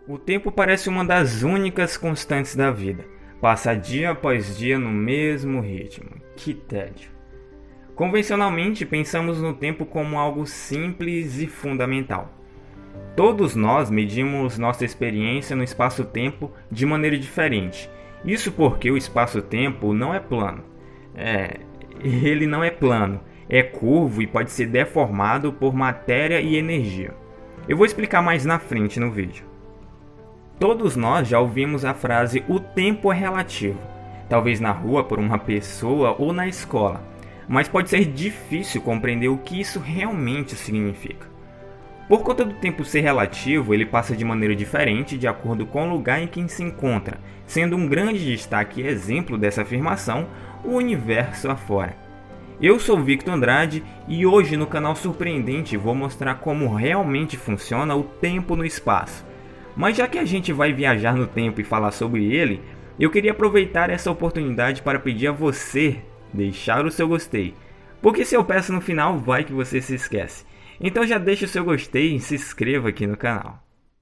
O tempo parece uma das únicas constantes da vida. Passa dia após dia no mesmo ritmo. Que tédio. Convencionalmente, pensamos no tempo como algo simples e fundamental. Todos nós medimos nossa experiência no espaço-tempo de maneira diferente. Isso porque o espaço-tempo não é plano. Ele não é plano, é curvo e pode ser deformado por matéria e energia. Eu vou explicar mais na frente no vídeo. Todos nós já ouvimos a frase "o tempo é relativo", talvez na rua por uma pessoa ou na escola, mas pode ser difícil compreender o que isso realmente significa. Por conta do tempo ser relativo, ele passa de maneira diferente de acordo com o lugar em que se encontra, sendo um grande destaque e exemplo dessa afirmação o universo afora. Eu sou Victor Andrade e hoje no canal Surpreendente vou mostrar como realmente funciona o tempo no espaço. Mas já que a gente vai viajar no tempo e falar sobre ele, eu queria aproveitar essa oportunidade para pedir a você deixar o seu gostei. Porque se eu peço no final, vai que você se esquece. Então já deixa o seu gostei e se inscreva aqui no canal.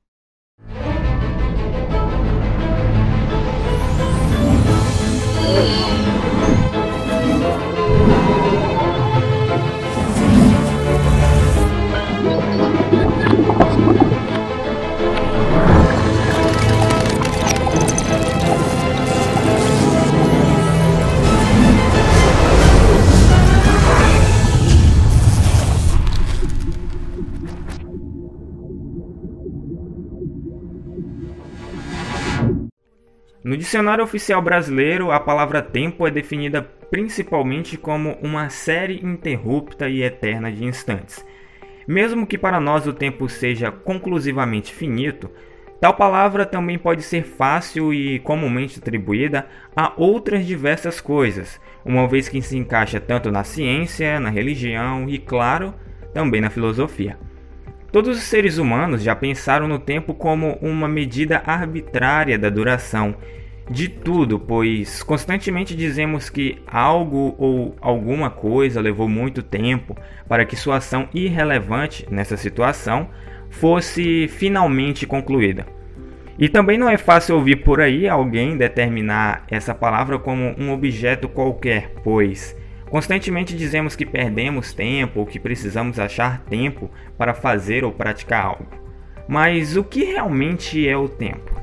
No dicionário oficial brasileiro, a palavra tempo é definida principalmente como uma série ininterrupta e eterna de instantes. Mesmo que para nós o tempo seja conclusivamente finito, tal palavra também pode ser fácil e comumente atribuída a outras diversas coisas, uma vez que se encaixa tanto na ciência, na religião e, claro, também na filosofia. Todos os seres humanos já pensaram no tempo como uma medida arbitrária da duração de tudo, pois constantemente dizemos que algo ou alguma coisa levou muito tempo para que sua ação irrelevante nessa situação fosse finalmente concluída. E também não é fácil ouvir por aí alguém determinar essa palavra como um objeto qualquer, pois constantemente dizemos que perdemos tempo ou que precisamos achar tempo para fazer ou praticar algo. Mas o que realmente é o tempo?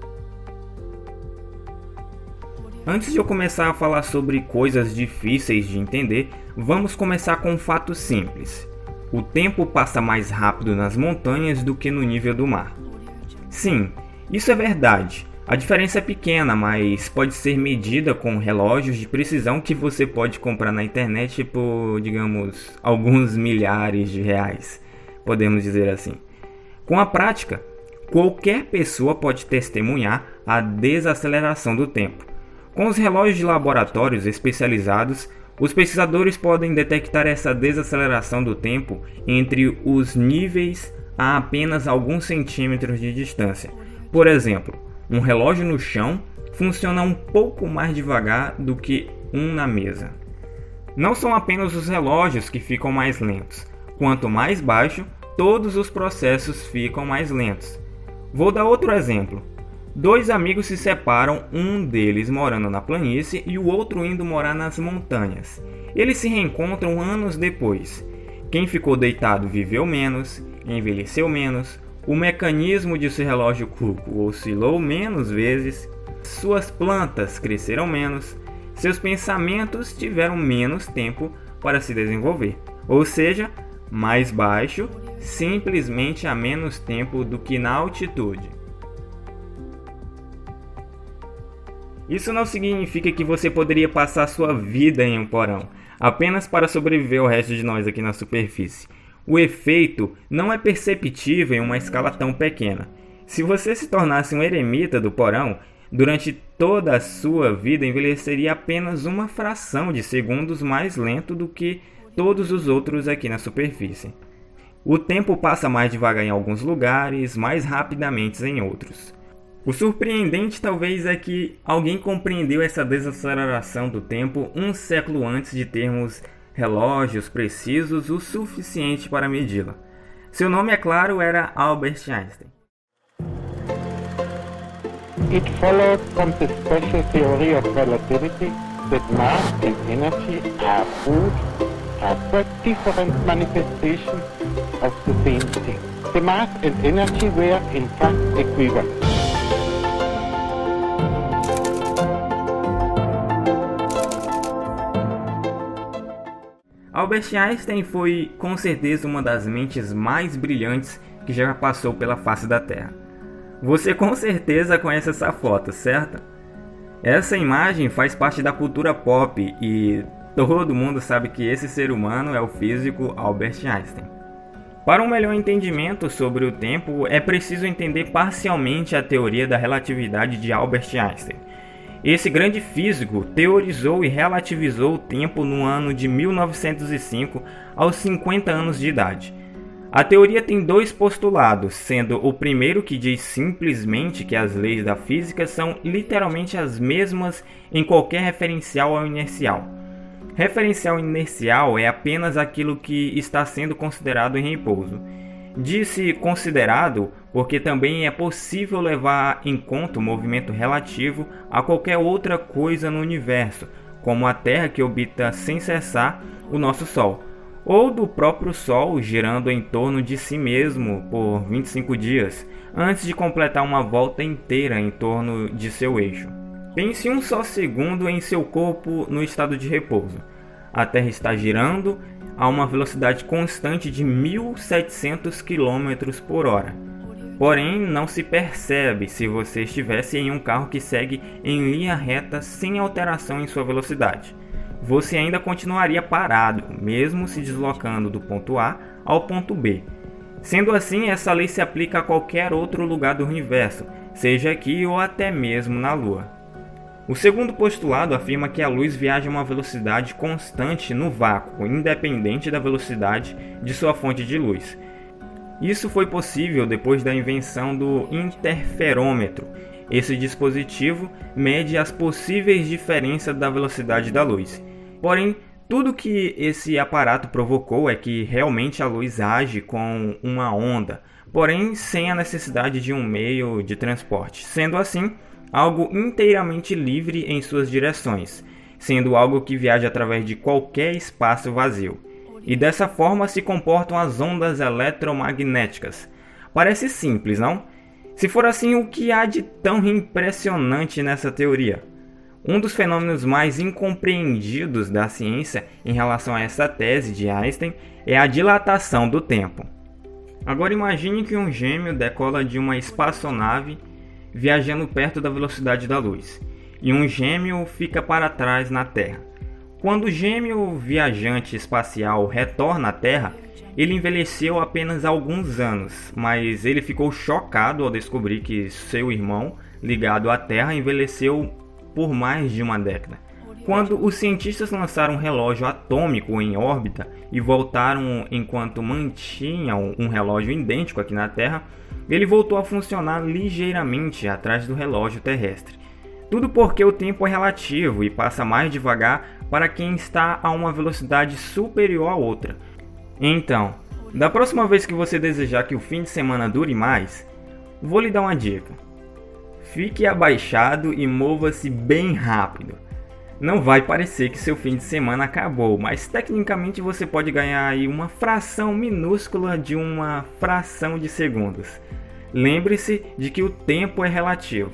Antes de eu começar a falar sobre coisas difíceis de entender, vamos começar com um fato simples. O tempo passa mais rápido nas montanhas do que no nível do mar. Sim, isso é verdade. A diferença é pequena, mas pode ser medida com relógios de precisão que você pode comprar na internet por, digamos, alguns milhares de reais, podemos dizer assim. Com a prática, qualquer pessoa pode testemunhar a desaceleração do tempo. Com os relógios de laboratórios especializados, os pesquisadores podem detectar essa desaceleração do tempo entre os níveis a apenas alguns centímetros de distância. Por exemplo, um relógio no chão funciona um pouco mais devagar do que um na mesa. Não são apenas os relógios que ficam mais lentos. Quanto mais baixo, todos os processos ficam mais lentos. Vou dar outro exemplo. Dois amigos se separam, um deles morando na planície e o outro indo morar nas montanhas. Eles se reencontram anos depois. Quem ficou deitado viveu menos, envelheceu menos, o mecanismo de seu relógio cuco oscilou menos vezes, suas plantas cresceram menos, seus pensamentos tiveram menos tempo para se desenvolver. Ou seja, mais baixo, simplesmente há menos tempo do que na altitude. Isso não significa que você poderia passar sua vida em um porão, apenas para sobreviver ao resto de nós aqui na superfície. O efeito não é perceptível em uma escala tão pequena. Se você se tornasse um eremita do porão, durante toda a sua vida envelheceria apenas uma fração de segundos mais lento do que todos os outros aqui na superfície. O tempo passa mais devagar em alguns lugares, mais rapidamente em outros. O surpreendente talvez é que alguém compreendeu essa desaceleração do tempo um século antes de termos relógios precisos o suficiente para medi-la. Seu nome, é claro, era Albert Einstein. It follows from the special theory of relativity that mass and energy are but different manifestations of the same thing. The mass and energy were in fact equivalent. Albert Einstein foi com certeza uma das mentes mais brilhantes que já passou pela face da Terra. Você com certeza conhece essa foto, certo? Essa imagem faz parte da cultura pop e todo mundo sabe que esse ser humano é o físico Albert Einstein. Para um melhor entendimento sobre o tempo, é preciso entender parcialmente a teoria da relatividade de Albert Einstein. Esse grande físico teorizou e relativizou o tempo no ano de 1905, aos 50 anos de idade. A teoria tem dois postulados, sendo o primeiro que diz simplesmente que as leis da física são literalmente as mesmas em qualquer referencial ao inercial. Referencial inercial é apenas aquilo que está sendo considerado em repouso. Disse considerado porque também é possível levar em conta o movimento relativo a qualquer outra coisa no universo, como a Terra que orbita sem cessar o nosso Sol, ou do próprio Sol girando em torno de si mesmo por 25 dias, antes de completar uma volta inteira em torno de seu eixo. Pense um só segundo em seu corpo no estado de repouso. A Terra está girando a uma velocidade constante de 1.700 km por hora. Porém, não se percebe se você estivesse em um carro que segue em linha reta sem alteração em sua velocidade. Você ainda continuaria parado, mesmo se deslocando do ponto A ao ponto B. Sendo assim, essa lei se aplica a qualquer outro lugar do universo, seja aqui ou até mesmo na Lua. O segundo postulado afirma que a luz viaja a uma velocidade constante no vácuo, independente da velocidade de sua fonte de luz. Isso foi possível depois da invenção do interferômetro. Esse dispositivo mede as possíveis diferenças da velocidade da luz. Porém, tudo que esse aparato provocou é que realmente a luz age com uma onda, porém sem a necessidade de um meio de transporte. Sendo assim, algo inteiramente livre em suas direções, sendo algo que viaja através de qualquer espaço vazio. E dessa forma se comportam as ondas eletromagnéticas. Parece simples, não? Se for assim, o que há de tão impressionante nessa teoria? Um dos fenômenos mais incompreendidos da ciência em relação a essa tese de Einstein é a dilatação do tempo. Agora imagine que um gêmeo decola de uma espaçonave viajando perto da velocidade da luz, e um gêmeo fica para trás na Terra. Quando o gêmeo viajante espacial retorna à Terra, ele envelheceu apenas alguns anos, mas ele ficou chocado ao descobrir que seu irmão, ligado à Terra, envelheceu por mais de uma década. Quando os cientistas lançaram um relógio atômico em órbita e voltaram enquanto mantinham um relógio idêntico aqui na Terra, ele voltou a funcionar ligeiramente atrás do relógio terrestre. Tudo porque o tempo é relativo e passa mais devagar para quem está a uma velocidade superior a outra. Então, da próxima vez que você desejar que o fim de semana dure mais, vou lhe dar uma dica. Fique abaixado e mova-se bem rápido. Não vai parecer que seu fim de semana acabou, mas tecnicamente você pode ganhar aí uma fração minúscula de uma fração de segundos. Lembre-se de que o tempo é relativo.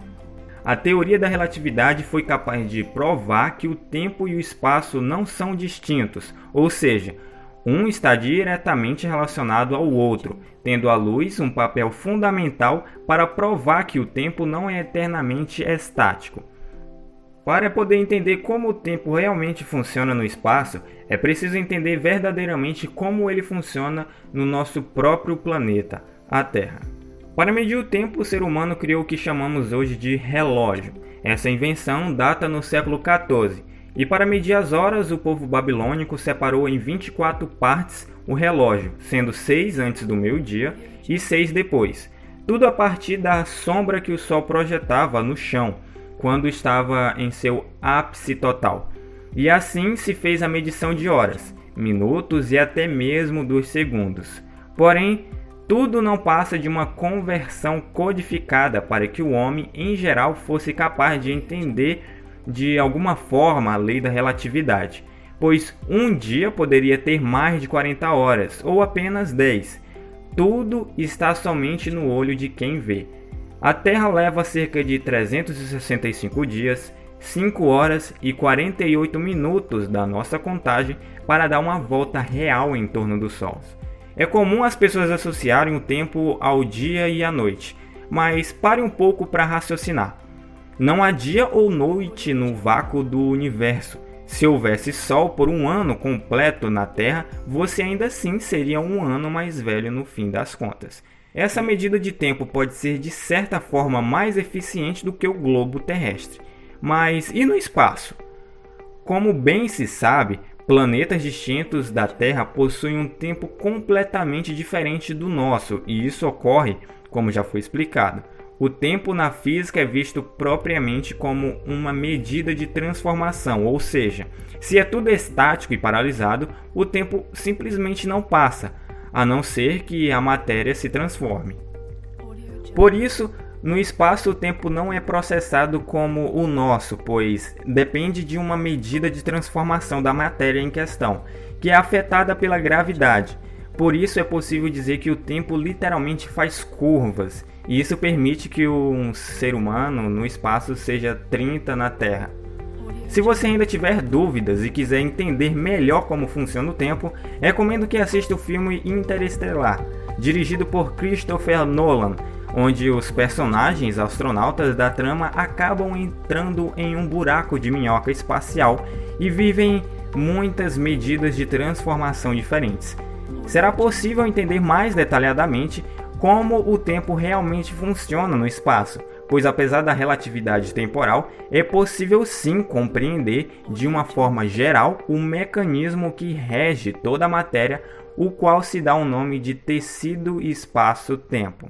A teoria da relatividade foi capaz de provar que o tempo e o espaço não são distintos, ou seja, um está diretamente relacionado ao outro, tendo a luz um papel fundamental para provar que o tempo não é eternamente estático. Para poder entender como o tempo realmente funciona no espaço, é preciso entender verdadeiramente como ele funciona no nosso próprio planeta, a Terra. Para medir o tempo, o ser humano criou o que chamamos hoje de relógio. Essa invenção data no século XIV, e para medir as horas, o povo babilônico separou em 24 partes o relógio, sendo 6 antes do meio-dia e 6 depois, tudo a partir da sombra que o sol projetava no chão, quando estava em seu ápice total. E assim se fez a medição de horas, minutos e até mesmo dos segundos. Porém, tudo não passa de uma conversão codificada para que o homem, em geral, fosse capaz de entender de alguma forma a lei da relatividade, pois um dia poderia ter mais de 40 horas ou apenas 10. Tudo está somente no olho de quem vê. A Terra leva cerca de 365 dias, 5 horas e 48 minutos da nossa contagem para dar uma volta real em torno do Sol. É comum as pessoas associarem o tempo ao dia e à noite, mas pare um pouco para raciocinar. Não há dia ou noite no vácuo do universo. Se houvesse Sol por um ano completo na Terra, você ainda assim seria um ano mais velho no fim das contas. Essa medida de tempo pode ser de certa forma mais eficiente do que o globo terrestre. Mas e no espaço? Como bem se sabe, planetas distintos da Terra possuem um tempo completamente diferente do nosso, e isso ocorre, como já foi explicado. O tempo na física é visto propriamente como uma medida de transformação, ou seja, se é tudo estático e paralisado, o tempo simplesmente não passa, a não ser que a matéria se transforme. Por isso, no espaço o tempo não é processado como o nosso, pois depende de uma medida de transformação da matéria em questão, que é afetada pela gravidade. Por isso é possível dizer que o tempo literalmente faz curvas, e isso permite que um ser humano no espaço seja 30 na Terra. Se você ainda tiver dúvidas e quiser entender melhor como funciona o tempo, recomendo que assista o filme Interestelar, dirigido por Christopher Nolan, onde os personagens astronautas da trama acabam entrando em um buraco de minhoca espacial e vivem muitas medidas de transformação diferentes. Será possível entender mais detalhadamente como o tempo realmente funciona no espaço, pois apesar da relatividade temporal, é possível sim compreender de uma forma geral o mecanismo que rege toda a matéria, o qual se dá o nome de tecido espaço-tempo.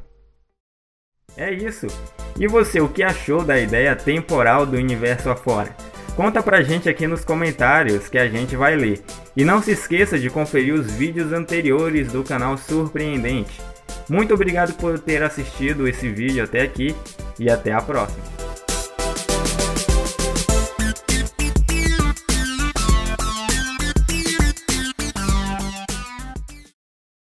É isso! E você, o que achou da ideia temporal do universo afora? Conta pra gente aqui nos comentários que a gente vai ler. E não se esqueça de conferir os vídeos anteriores do canal Surpreendente. Muito obrigado por ter assistido esse vídeo até aqui e até a próxima!